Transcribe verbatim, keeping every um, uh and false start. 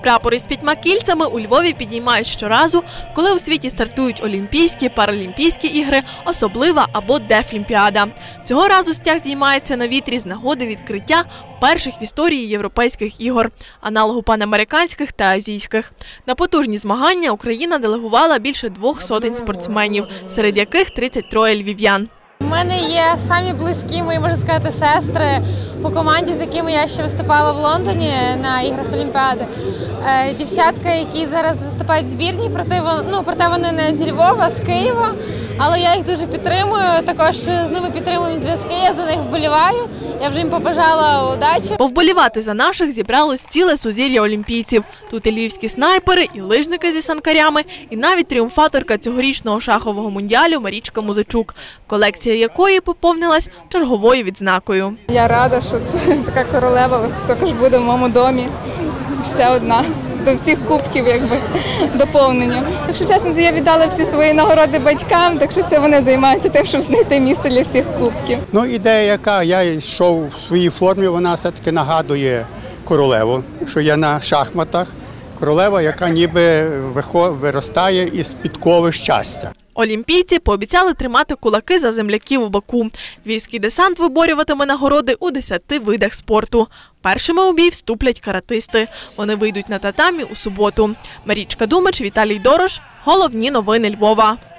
Прапори з п'ятьма кільцями у Львові підіймають щоразу, коли у світі стартують Олімпійські, Паралімпійські ігри, особлива або Дефлімпіада. Цього разу стяг здіймається на вітрі з нагоди відкриття перших в історії європейських ігор, аналогу панамериканських та азійських. На потужні змагання Україна делегувала більше двох сотень спортсменів, серед яких тридцять троє львів'ян. У мене є самі близькі мої, можна сказати, сестри по команді, з якими я ще виступала в Лондоні на іграх Олімпіади. Дівчатка, які зараз виступають в збірній, проте, ну, проте вони не зі Львова, а з Києва. Але я їх дуже підтримую, також з ними підтримуємо зв'язки, я за них вболіваю. Я вже їм побажала удачі. Повболівати за наших зібралось ціле сузір'я олімпійців. Тут і львівські снайпери, і лижники зі санкарями, і навіть тріумфаторка цьогорічного шахового мундіалю Марічка Музичук, колекція якої поповнилась черговою відзнакою. Я рада, що це така королева також буде в моєму домі. Ще одна. До всіх кубків, якби, доповнення. Якщо чесно, то я віддала всі свої нагороди батькам, так що це вони займаються тим, щоб знайти місце для всіх кубків. Ну, ідея яка, я йшов в своїй формі, вона все-таки нагадує королеву, що я на шахматах. Королева, яка ніби виростає із підкови щастя. Олімпійці пообіцяли тримати кулаки за земляків у Баку. Львівський десант виборюватиме нагороди у десяти видах спорту. Першими у бій вступлять каратисти. Вони вийдуть на татамі у суботу. Марічка Думач, Віталій Дорош. Головні новини Львова.